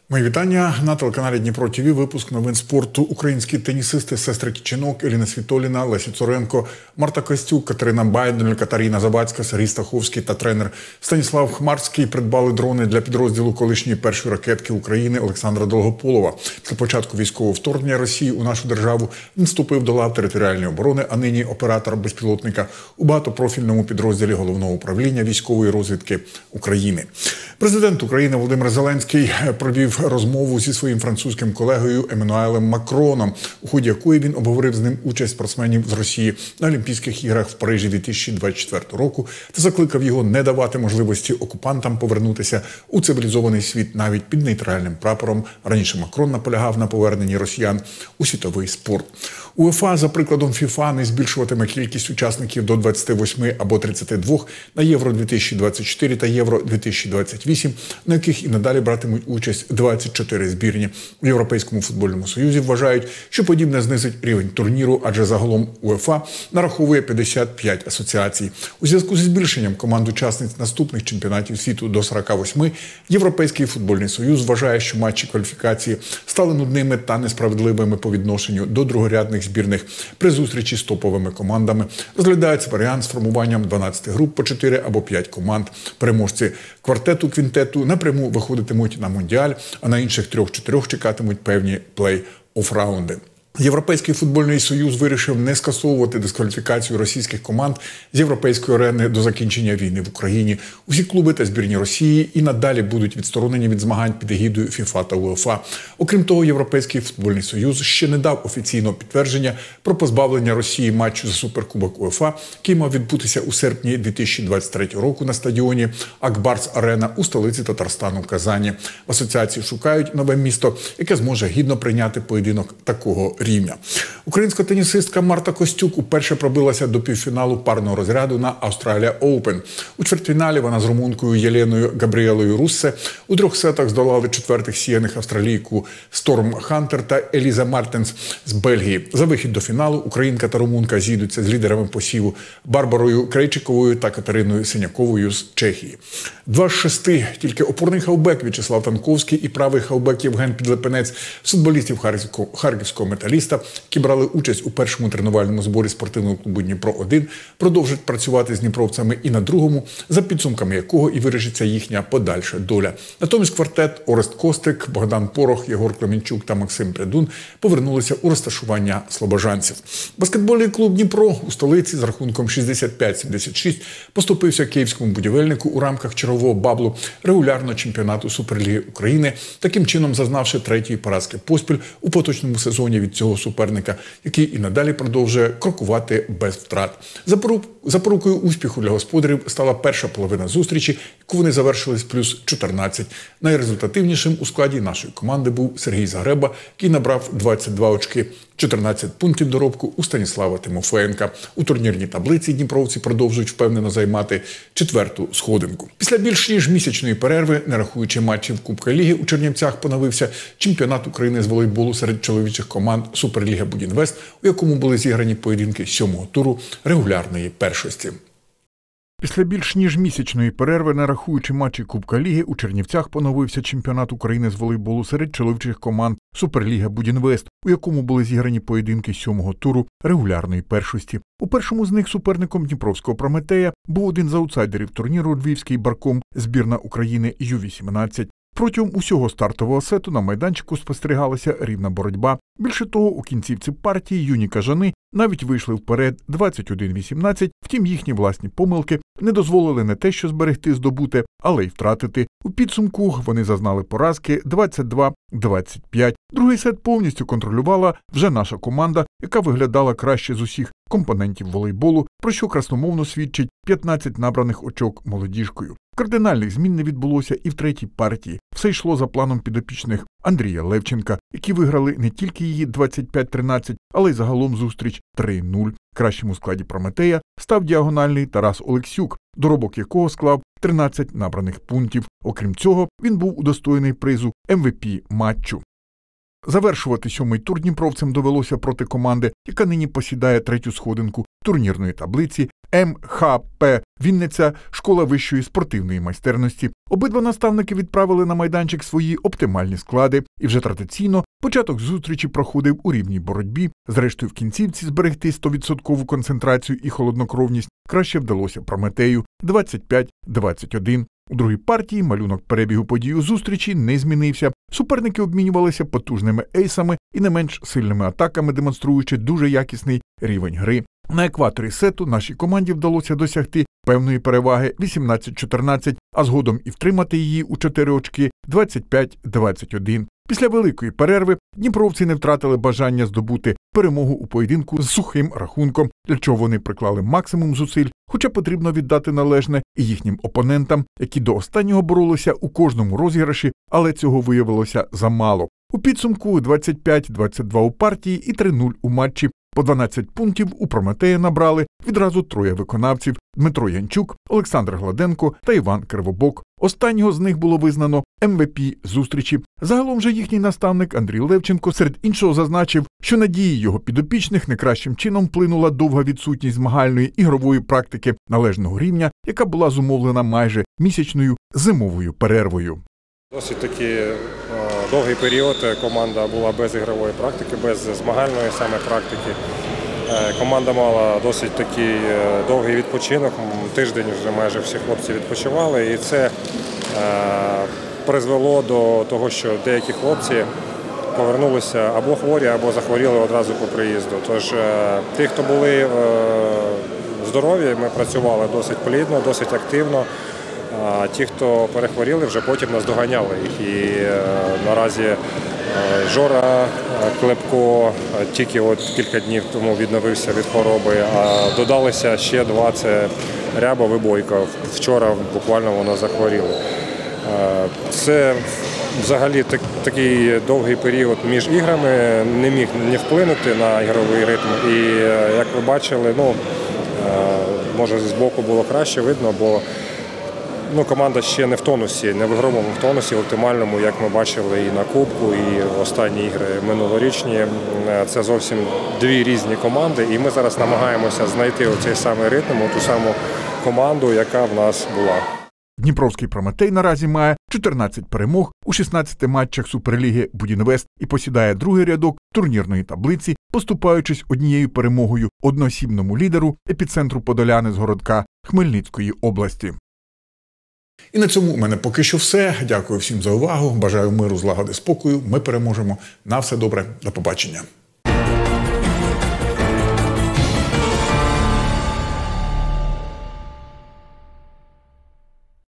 Мої вітання на телеканалі Дніпро ТВ. Випуск новин спорту. Українські тенісисти, сестри Кіченок, Еліна Світоліна, Леся Цуренко, Марта Костюк, Катерина Байдаль, Катерина Забацька, Сергій Стаховський та тренер Станіслав Хмарський придбали дрони для підрозділу колишньої першої ракетки України Олександра Долгополова. Після початку військового вторгнення Росії у нашу державу він вступив до лав територіальної оборони, а нині оператор безпілотника у багатопрофільному підрозділі Головного управління військової розвідки України. Президент України Володимир Зеленський провів розмову зі своїм французьким колегою Еммануелем Макроном, у ході якої він обговорив з ним участь спортсменів з Росії на Олімпійських іграх в Парижі 2024 року та закликав його не давати можливості окупантам повернутися у цивілізований світ навіть під нейтральним прапором. Раніше Макрон наполягав на поверненні росіян у світовий спорт. УЄФА, за прикладом ФІФА, не збільшуватиме кількість учасників до 28 або 32 на Євро-2024 та Євро-2028, на яких і надалі братимуть участь 24 збірні. У Європейському футбольному союзі вважають, що подібне знизить рівень турніру, адже загалом УЄФА нараховує 55 асоціацій. У зв'язку зі збільшенням команд-учасниць наступних чемпіонатів світу до 48, Європейський футбольний союз вважає, що матчі кваліфікації стали нудними та несправедливими по відношенню до другорядних збірних. При зустрічі з топовими командами розглядається варіант з формуванням 12 груп по 4 або 5 команд. Переможці квартету-квінтету напряму виходитимуть на Мундіаль, а на інших 3-4 чекатимуть певні плей-офф-раунди. Європейський футбольний союз вирішив не скасовувати дискваліфікацію російських команд з європейської арени до закінчення війни в Україні. Усі клуби та збірні Росії і надалі будуть відсторонені від змагань під егідою ФІФА та УЄФА. Окрім того, Європейський футбольний союз ще не дав офіційного підтвердження про позбавлення Росії матчу за Суперкубок УЄФА, який мав відбутися у серпні 2023 року на стадіоні Акбарс-Арена у столиці Татарстану Казані. В асоціації шукають нове місто, яке зможе гідно прийняти поєдинок такого рівня. Українська тенісистка Марта Костюк уперше пробилася до півфіналу парного розряду на Australia Open. У чвертьфіналі вона з румункою Єленою Габріелою Руссе у 3 сетах здолали четвертих сіяних австралійку Сторм Хантер та Еліза Мартенс з Бельгії. За вихід до фіналу українка та румунка зійдуться з лідерами посіву Барбарою Крейчиковою та Катериною Синяковою з Чехії. 2 з 6 тільки опорний хавбек В'ячеслав Танковський і правий хавбек Євген Підлепенець з футболістів харківського металіста, які брали участь у першому тренувальному зборі спортивного клубу «Дніпро-1», продовжать працювати з дніпровцями і на другому, за підсумками якого і вирішиться їхня подальша доля. Натомість квартет Орест Костик, Богдан Порох, Єгор Клименчук та Максим Прядун повернулися у розташування слобожанців. Баскетбольний клуб «Дніпро» у столиці з рахунком 65-76 поступився київському будівельнику у рамках чергового баблу регулярного чемпіонату Суперліги України, таким чином зазнавши 3-ї поразки поспіль у поточному сезоні від цього суперника, який і надалі продовжує крокувати без втрат. Запорукою успіху для господарів стала перша половина зустрічі, яку вони завершили з плюс 14. Найрезультативнішим у складі нашої команди був Сергій Загреба, який набрав 22 очки, 14 пунктів доробку у Станіслава Тимофеєнка. У турнірній таблиці дніпровці продовжують впевнено займати 4-ту сходинку. Після більш ніж місячної перерви, не рахуючи матчів Кубка Ліги, у Чернівцях поновився чемпіонат України з волейболу серед чоловічих команд Суперліга Будінвест, у якому були зіграні поєдинки 7-го туру регулярної першості. Після більш ніж місячної перерви, не рахуючи матчі Кубка Ліги, у Чернівцях поновився чемпіонат України з волейболу серед чоловічих команд Суперліга Будінвест, у якому були зіграні поєдинки 7-го туру регулярної першості. У першому з них суперником Дніпровського Прометея був один з аутсайдерів турніру львівський барком збірна України Ю-18. Протягом усього стартового сету на майданчику спостерігалася рівна боротьба. Більше того, у кінцівці партії юні кажани навіть вийшли вперед 21-18, втім їхні власні помилки не дозволили не те що зберегти здобуте, але й втратити. У підсумку вони зазнали поразки 22-25. Другий сет повністю контролювала вже наша команда, яка виглядала краще з усіх компонентів волейболу, про що красномовно свідчить 15 набраних очок молодіжкою. Кардинальних змін не відбулося і в третій партії. Все йшло за планом підопічних Андрія Левченка, які виграли не тільки її 25-13, але й загалом зустріч 3-0. Кращим у складі Прометея став діагональний Тарас Олексюк, доробок якого склав 13 набраних пунктів. Окрім цього, він був удостоєний призу МВП матчу. Завершувати 7-й тур дніпровцям довелося проти команди, яка нині посідає 3-ю сходинку турнірної таблиці МХП «Вінниця» – школа вищої спортивної майстерності. Обидва наставники відправили на майданчик свої оптимальні склади. І вже традиційно початок зустрічі проходив у рівній боротьбі. Зрештою, в кінцівці зберегти 100% концентрацію і холоднокровність краще вдалося Прометею – 25-21. У другій партії малюнок перебігу подій у зустрічі не змінився. Суперники обмінювалися потужними ейсами і не менш сильними атаками, демонструючи дуже якісний рівень гри. На екваторі сету нашій команді вдалося досягти певної переваги 18-14, а згодом і втримати її у 4 очки 25-21. Після великої перерви дніпровці не втратили бажання здобути перемогу у поєдинку з сухим рахунком, для чого вони приклали максимум зусиль, хоча потрібно віддати належне і їхнім опонентам, які до останнього боролися у кожному розіграші, але цього виявилося замало. У підсумку 25-22 у партії і 3-0 у матчі. По 12 пунктів у Прометея набрали відразу 3 виконавців – Дмитро Янчук, Олександр Гладенко та Іван Кривобок. Останнього з них було визнано МВП зустрічі. Загалом же їхній наставник Андрій Левченко серед іншого зазначив, що надії його підопічних не кращим чином вплинула довга відсутність змагальної ігрової практики належного рівня, яка була зумовлена майже місячною зимовою перервою. Досить таки довгий період команда була без ігрової практики, без змагальної саме практики. Команда мала досить такий довгий відпочинок, тиждень вже майже всі хлопці відпочивали, і це призвело до того, що деякі хлопці повернулися або хворі, або захворіли одразу по приїзду. Тож ті, хто були здорові, ми працювали досить плідно, досить активно. А ті, хто перехворіли, вже потім наздоганяли їх. І наразі Жора Клепко тільки кілька днів тому відновився від хвороби, а додалися ще 2 – це Рябов і Бойко. Вчора буквально воно захворіло. Це взагалі такий довгий період між іграми не міг не вплинути на ігровий ритм. І як ви бачили, може збоку було краще видно, бо команда ще не в тонусі, не в ігровому тонусі, оптимальному, як ми бачили і на Кубку, і останні ігри минулорічні. Це зовсім 2 різні команди, і ми зараз намагаємося знайти оцей самий ритм, ту саму команду, яка в нас була. Дніпровський Прометей наразі має 14 перемог у 16 матчах Суперліги «Будінвест» і посідає другий рядок турнірної таблиці, поступаючись однією перемогою одноосібному лідеру епіцентру Подоляни з Городка Хмельницької області. І на цьому у мене поки що все. Дякую всім за увагу. Бажаю миру, злагоди, спокою. Ми переможемо. На все добре. До побачення.